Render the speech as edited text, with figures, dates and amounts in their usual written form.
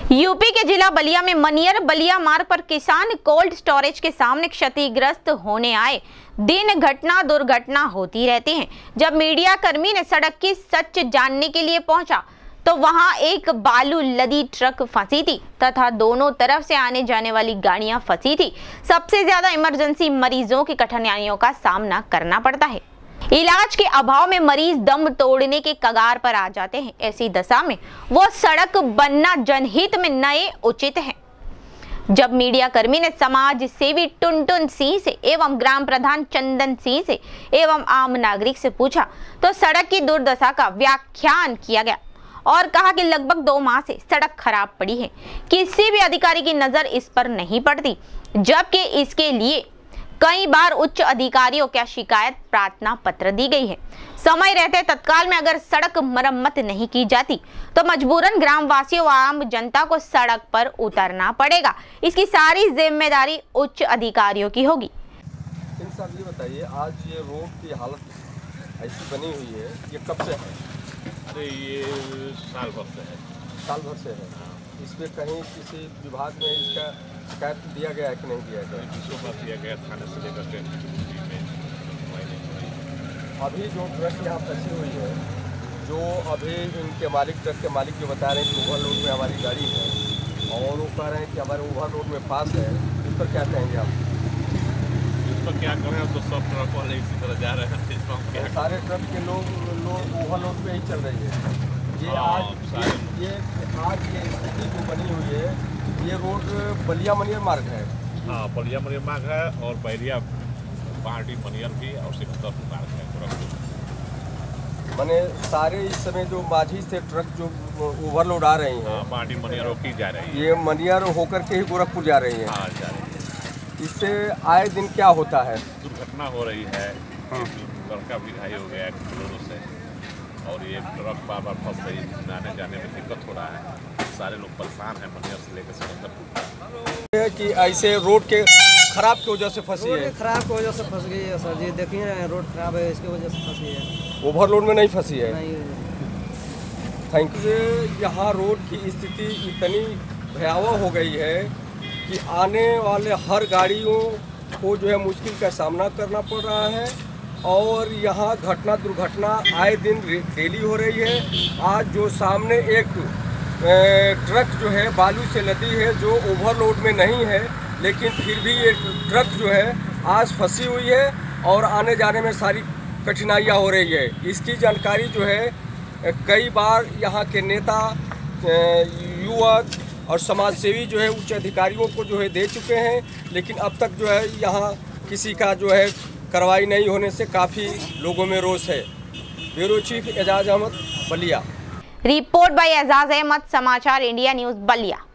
UP के जिला बलिया में मनियर बलिया मार्ग पर किसान कोल्ड स्टोरेज के सामने क्षतिग्रस्त होने आए दिन घटना दुर्घटना होती रहती हैं। जब मीडिया कर्मी ने सड़क की सच जानने के लिए पहुंचा तो वहां एक बालू लदी ट्रक फंसी थी तथा दोनों तरफ से आने जाने वाली गाड़ियां फंसी थी। सबसे ज्यादा इमरजेंसी मरीजों की कठिनाइयों का सामना करना पड़ता है। इलाज के अभाव में मरीज दम तोड़ने के कगार पर आ जाते हैं। ऐसी दशा में वो सड़क बनना जनहित में नए उचित है। जब मीडिया कर्मी ने समाज सेवी टुनटुन सिंह से एवं ग्राम प्रधान चंदन सिंह से एवं आम नागरिक से पूछा तो सड़क की दुर्दशा का व्याख्यान किया गया और कहा कि लगभग 2 माह से सड़क खराब पड़ी है। किसी भी अधिकारी की नजर इस पर नहीं पड़ती, जबकि इसके लिए कई बार उच्च अधिकारियों का शिकायत प्रार्थना पत्र दी गई है। समय रहते तत्काल में अगर सड़क मरम्मत नहीं की जाती तो मजबूरन ग्रामवासियों व आम जनता को सड़क पर उतरना पड़ेगा। इसकी सारी जिम्मेदारी उच्च अधिकारियों की होगी। साहब ये बताइए, आज ये रोड की हालत ऐसी बनी हुई है, ये कब से है? अरे ये साल भर से है। साल भर से है। इसमें कहीं किसी विभाग में इसका शिकायत दिया गया है कि नहीं दिया गया? विशों दिया गया थाने से लेकर के अभी जो ट्रक यहाँ फंसी हुई है, जो अभी इनके मालिक, ट्रक के मालिक जो बता रहे हैं कि ओवरलोड में हमारी गाड़ी है और वो कह रहे हैं कि हमारे ओवरलोड में पास है, इस पर क्या कहेंगे आप? इस पर क्या करें? तो सब ट्रक वाले इसी तरह जा रहे हैं। इस पर क्या सारे ट्रक के लोग ओवरलोड पे ही चल रही है। ये आज ये स्थिति जो बनी हुई है, ये रोड बलिया मनियर मार्ग है। हाँ, बलिया मनियर मार्ग है और बैरिया पहाड़ी मनियर भी और सिकंदरपुर मार्ग है। मैंने सारे इस समय जो माझी से ट्रक जो ओवरलोड आ रही हैं, पहाड़ी मनियर की जा रही है। ये मनियर होकर के ही गोरखपुर जा रही है। हाँ, जा रही है। इससे आए दिन क्या होता है? दुर्घटना हो रही है। लड़का भी घायल हो गया है से और ये ट्रक बार बार फंस रही है। आने जाने में दिक्कत हो रहा है। सारे लोग परेशान हैं मनियर से लेकर सिकंदरपुर। कि ऐसे रोड के खराब की वजह से फंसी है। खराब की वजह से फंस गई है सर जी। देखिए रोड खराब है, इसकी वजह से फंसी है। ओवरलोड में नहीं फंसी है। नहीं। Thank you. यहाँ रोड की स्थिति इतनी भयावह हो गई है कि आने वाले हर गाड़ियों को जो है मुश्किल का सामना करना पड़ रहा है और यहाँ घटना दुर्घटना आए दिन डेली हो रही है। आज जो सामने एक ट्रक जो है बालू से लदी है, जो ओवरलोड में नहीं है, लेकिन फिर भी ये ट्रक जो है आज फंसी हुई है और आने जाने में सारी कठिनाइयाँ हो रही है। इसकी जानकारी जो है कई बार यहाँ के नेता, युवक और समाजसेवी जो है उच्च अधिकारियों को जो है दे चुके हैं, लेकिन अब तक जो है यहाँ किसी का जो है कार्रवाई नहीं होने से काफ़ी लोगों में रोष है। Bureau chief Ejaz Ahmed, Ballia. Report by Ejaz Ahmed, Samachar India news Ballia.